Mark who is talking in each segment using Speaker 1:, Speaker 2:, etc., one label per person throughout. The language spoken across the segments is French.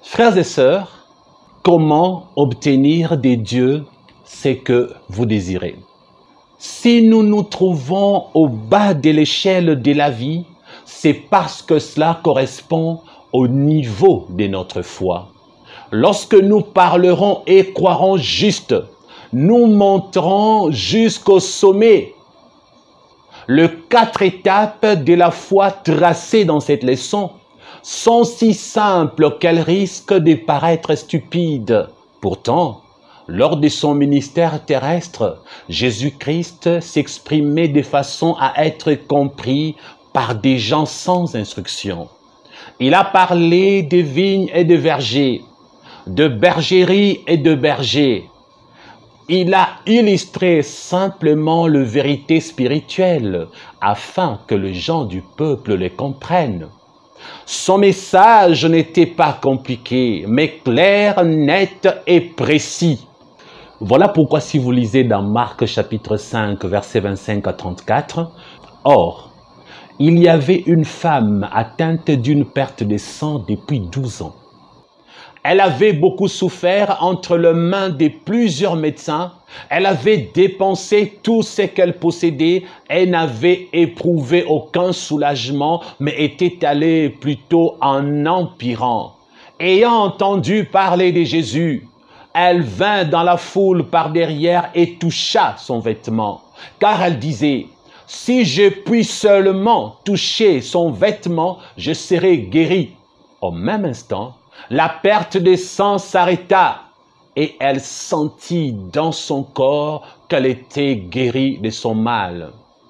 Speaker 1: Frères et sœurs, comment obtenir des dieux ce que vous désirez? Si nous nous trouvons au bas de l'échelle de la vie, c'est parce que cela correspond au niveau de notre foi. Lorsque nous parlerons et croirons juste, nous monterons jusqu'au sommet. Les 4 étapes de la foi tracées dans cette leçon sont si simples qu'elles risquent de paraître stupides. Pourtant, lors de son ministère terrestre, Jésus-Christ s'exprimait de façon à être compris par des gens sans instruction. Il a parlé de vignes et de vergers, de bergerie et de bergers. Il a illustré simplement la vérité spirituelle afin que les gens du peuple les comprennent. Son message n'était pas compliqué, mais clair, net et précis. Voilà pourquoi si vous lisez dans Marc chapitre 5, versets 25 à 34, « Or, il y avait une femme atteinte d'une perte de sang depuis 12 ans. Elle avait beaucoup souffert entre les mains de plusieurs médecins. Elle avait dépensé tout ce qu'elle possédait et n'avait éprouvé aucun soulagement, mais était allée plutôt en empirant. Ayant entendu parler de Jésus, elle vint dans la foule par derrière et toucha son vêtement, car elle disait, « Si je puis seulement toucher son vêtement, je serai guérie. » Au même instant, la perte de sang s'arrêta et elle sentit dans son corps qu'elle était guérie de son mal.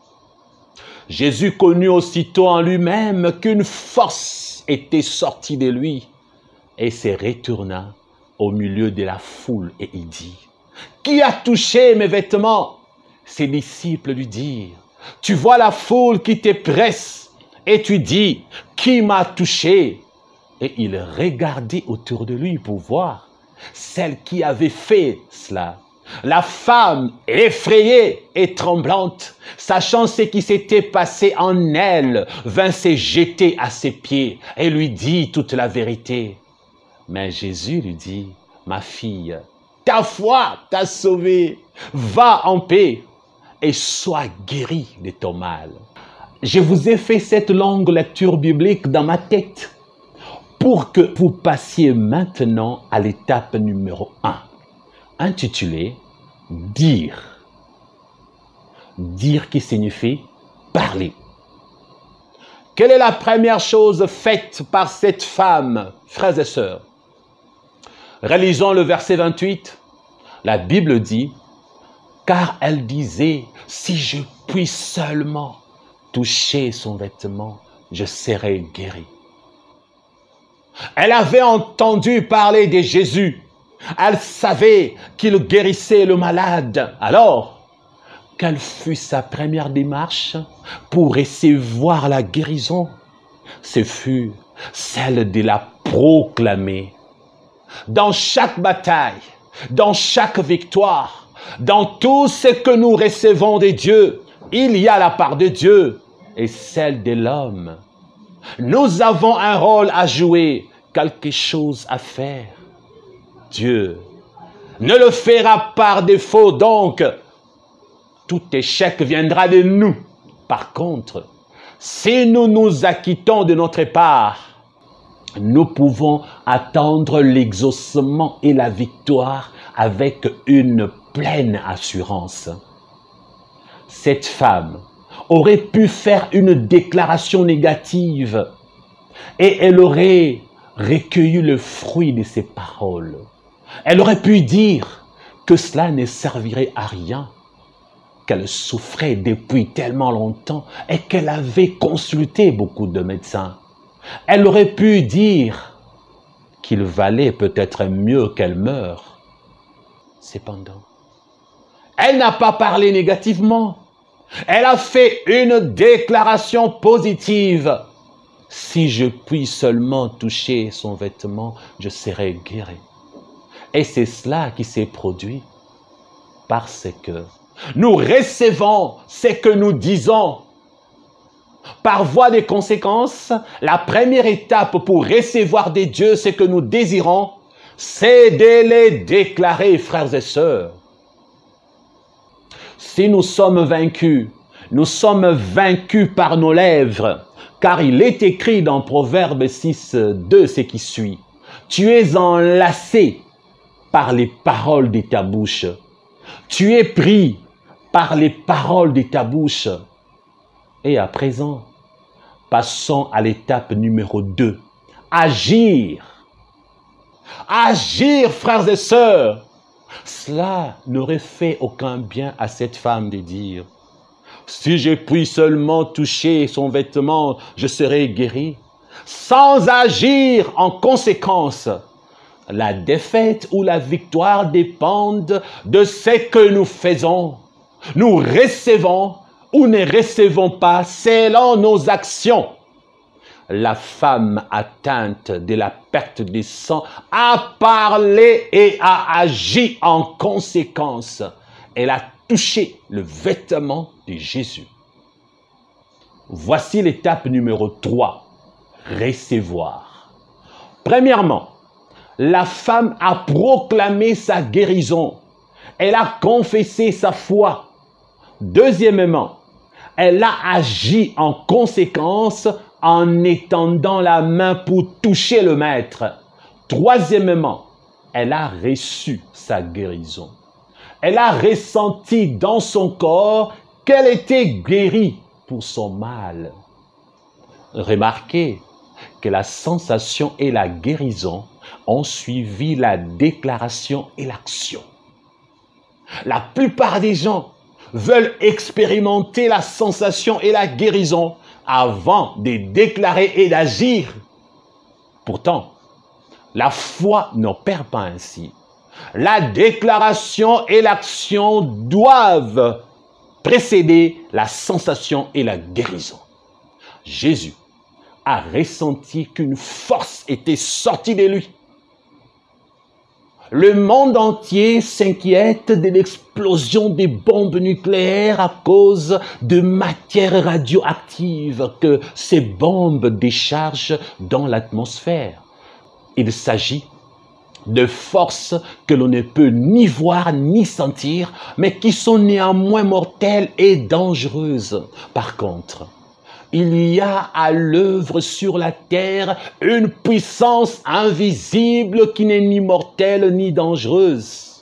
Speaker 1: Jésus connut aussitôt en lui-même qu'une force était sortie de lui et se retourna au milieu de la foule et il dit, « Qui a touché mes vêtements ?» Ses disciples lui dirent, « Tu vois la foule qui te presse et tu dis, « Qui m'a touché ?» Et il regardait autour de lui pour voir celle qui avait fait cela. La femme, effrayée et tremblante, sachant ce qui s'était passé en elle, vint se jeter à ses pieds et lui dit toute la vérité. Mais Jésus lui dit, « Ma fille, ta foi t'a sauvée, va en paix et sois guérie de ton mal. » Je vous ai fait cette longue lecture biblique dans ma tête pour que vous passiez maintenant à l'étape numéro 1, intitulée « Dire ». Dire qui signifie parler. Quelle est la première chose faite par cette femme, frères et sœurs? Relisons le verset 28. La Bible dit, « Car elle disait, si je puis seulement toucher son vêtement, je serai guérie. » Elle avait entendu parler de Jésus. Elle savait qu'il guérissait le malade. Alors, quelle fut sa première démarche pour recevoir la guérison? Ce fut celle de la proclamer. Dans chaque bataille, dans chaque victoire, dans tout ce que nous recevons de Dieu, il y a la part de Dieu et celle de l'homme. Nous avons un rôle à jouer, quelque chose à faire. Dieu ne le fera par défaut, donc tout échec viendra de nous. Par contre, si nous nous acquittons de notre part, nous pouvons attendre l'exaucement et la victoire avec une pleine assurance. Cette femme aurait pu faire une déclaration négative et elle aurait recueilli le fruit de ses paroles. Elle aurait pu dire que cela ne servirait à rien, qu'elle souffrait depuis tellement longtemps et qu'elle avait consulté beaucoup de médecins. Elle aurait pu dire qu'il valait peut-être mieux qu'elle meure. Cependant, elle n'a pas parlé négativement. Elle a fait une déclaration positive. Si je puis seulement toucher son vêtement, je serai guéri. Et c'est cela qui s'est produit parce que nous recevons ce que nous disons. Par voie des conséquences, la première étape pour recevoir des dieux ce que nous désirons, c'est de les déclarer, frères et sœurs. Si nous sommes vaincus par nos lèvres, car il est écrit dans Proverbe 6, 2, ce qui suit. Tu es enlacé par les paroles de ta bouche. Tu es pris par les paroles de ta bouche. Et à présent, passons à l'étape numéro 2. Agir. Agir, frères et sœurs. Cela n'aurait fait aucun bien à cette femme de dire, si je puis seulement toucher son vêtement, je serai guéri. Sans agir en conséquence, la défaite ou la victoire dépendent de ce que nous faisons. Nous recevons ou ne recevons pas selon nos actions. La femme atteinte de la perte de sang a parlé et a agi en conséquence. Elle a touché le vêtement de Jésus. Voici l'étape numéro 3, recevoir. Premièrement, la femme a proclamé sa guérison. Elle a confessé sa foi. Deuxièmement, elle a agi en conséquence en étendant la main pour toucher le maître. Troisièmement, elle a reçu sa guérison. Elle a ressenti dans son corps qu'elle était guérie pour son mal. Remarquez que la sensation et la guérison ont suivi la déclaration et l'action. La plupart des gens veulent expérimenter la sensation et la guérison avant de déclarer et d'agir. Pourtant, la foi n'opère pas ainsi. La déclaration et l'action doivent précéder la sensation et la guérison. Jésus a ressenti qu'une force était sortie de lui. Le monde entier s'inquiète de l'explosion des bombes nucléaires à cause de matières radioactives que ces bombes déchargent dans l'atmosphère. Il s'agit de forces que l'on ne peut ni voir ni sentir, mais qui sont néanmoins mortelles et dangereuses. Par contre, il y a à l'œuvre sur la terre une puissance invisible qui n'est ni mortelle ni dangereuse.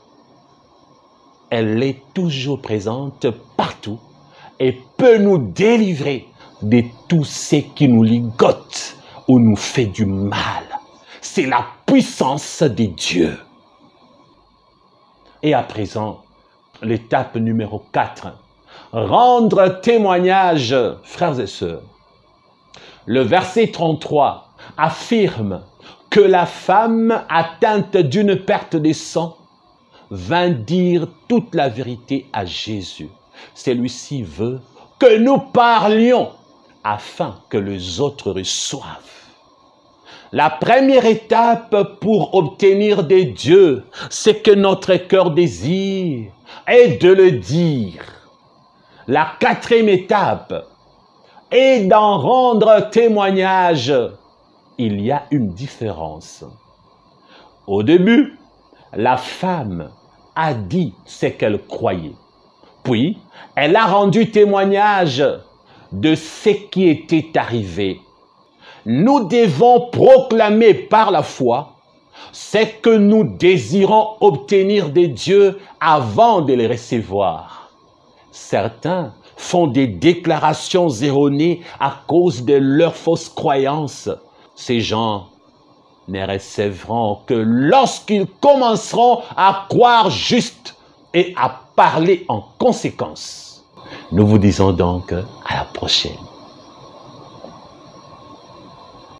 Speaker 1: Elle est toujours présente partout et peut nous délivrer de tout ce qui nous ligote ou nous fait du mal. C'est la puissance de Dieu. Et à présent, l'étape numéro 4. Rendre témoignage, frères et sœurs. Le verset 33 affirme que la femme atteinte d'une perte de sang vint dire toute la vérité à Jésus. Celui-ci veut que nous parlions afin que les autres reçoivent. La première étape pour obtenir des dieux, c'est que notre cœur désire est de le dire. La quatrième étape est d'en rendre témoignage. Il y a une différence. Au début, la femme a dit ce qu'elle croyait. Puis, elle a rendu témoignage de ce qui était arrivé. Nous devons proclamer par la foi ce que nous désirons obtenir des dieux avant de les recevoir. Certains font des déclarations erronées à cause de leurs fausses croyances. Ces gens ne recevront que lorsqu'ils commenceront à croire juste et à parler en conséquence. Nous vous disons donc à la prochaine.